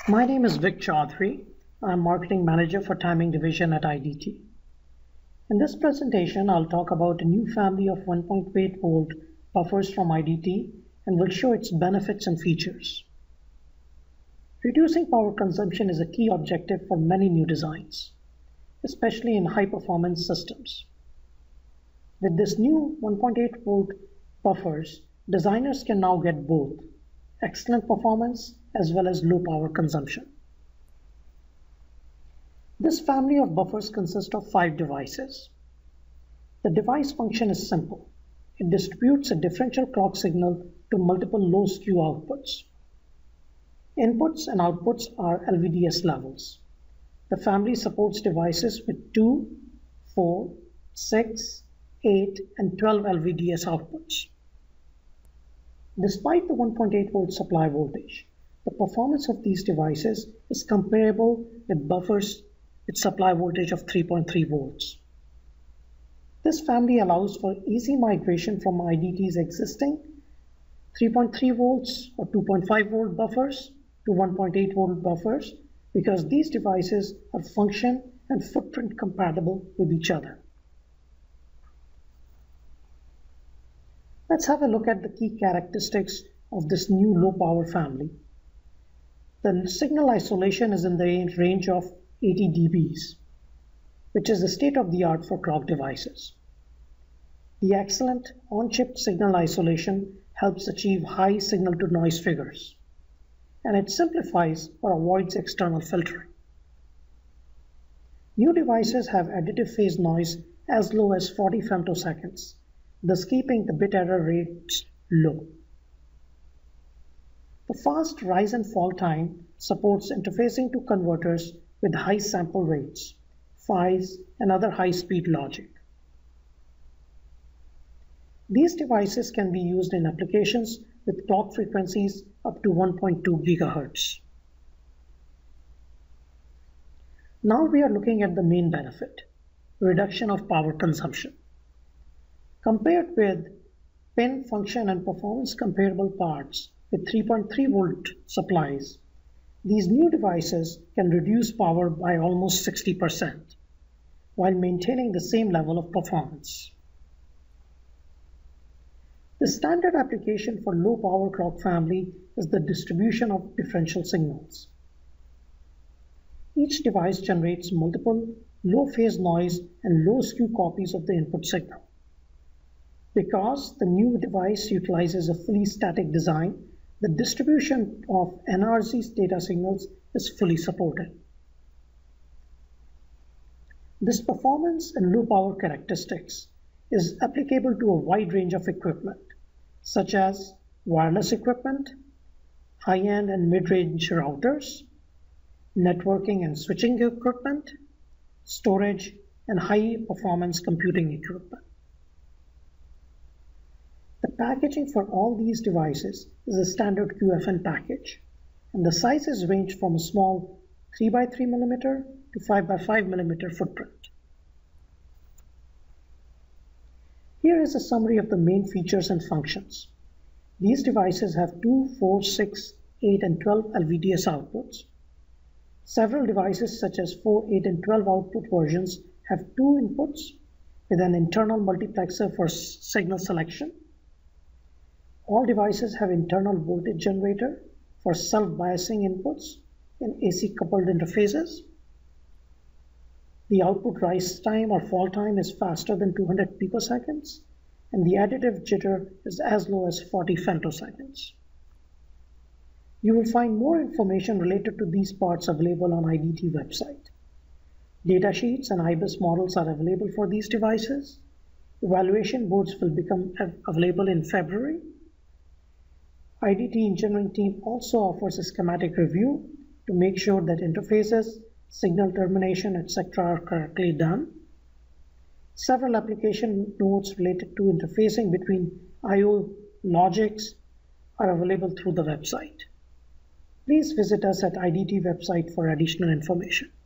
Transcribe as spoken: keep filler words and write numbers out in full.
My name is Vic Chaudhary. I'm Marketing Manager for Timing Division at I D T. In this presentation, I'll talk about a new family of one point eight volt buffers from I D T and will show its benefits and features. Reducing power consumption is a key objective for many new designs, especially in high-performance systems. With this new one point eight volt buffers, designers can now get both excellent performance as well as low power consumption. This family of buffers consists of five devices. The device function is simple. It distributes a differential clock signal to multiple low skew outputs. Inputs and outputs are L V D S levels. The family supports devices with two, four, six, eight, and twelve L V D S outputs. Despite the one point eight volt supply voltage, the performance of these devices is comparable with buffers with supply voltage of three point three volts. This family allows for easy migration from I D T's existing three point three volts or two point five volt buffers to one point eight volt buffers because these devices are function and footprint compatible with each other. Let's have a look at the key characteristics of this new low power family. The signal isolation is in the range of eighty D Bs, which is the state of the art for clock devices. The excellent on-chip signal isolation helps achieve high signal to noise figures, and it simplifies or avoids external filtering. New devices have additive phase noise as low as forty femtoseconds, thus keeping the bit error rates low. The fast rise and fall time supports interfacing to converters with high sample rates, F I Es, and other high-speed logic. These devices can be used in applications with clock frequencies up to one point two gigahertz. Now we are looking at the main benefit, reduction of power consumption. Compared with pin, function, and performance comparable parts with three point three volt supplies, these new devices can reduce power by almost sixty percent while maintaining the same level of performance. The standard application for low power clock family is the distribution of differential signals. Each device generates multiple low phase noise and low skew copies of the input signal. Because the new device utilizes a fully static design, the distribution of N R Z data signals is fully supported. This performance and low power characteristics is applicable to a wide range of equipment, such as wireless equipment, high-end and mid-range routers, networking and switching equipment, storage, and high-performance computing equipment. The packaging for all these devices is a standard Q F N package, and the sizes range from a small three by three millimeter to five by five millimeter footprint. Here is a summary of the main features and functions. These devices have two, four, six, eight, and twelve L V D S outputs. Several devices such as four, eight, and twelve output versions have two inputs with an internal multiplexer for signal selection. All devices have internal voltage generator for self-biasing inputs in A C coupled interfaces. The output rise time or fall time is faster than two hundred picoseconds, and the additive jitter is as low as forty femtoseconds. You will find more information related to these parts available on I D T website. Datasheets and I B I S models are available for these devices. Evaluation boards will become available in February. I D T engineering team also offers a schematic review to make sure that interfaces, signal termination, et cetera are correctly done. Several application notes related to interfacing between I O logics are available through the website. Please visit us at I D T website for additional information.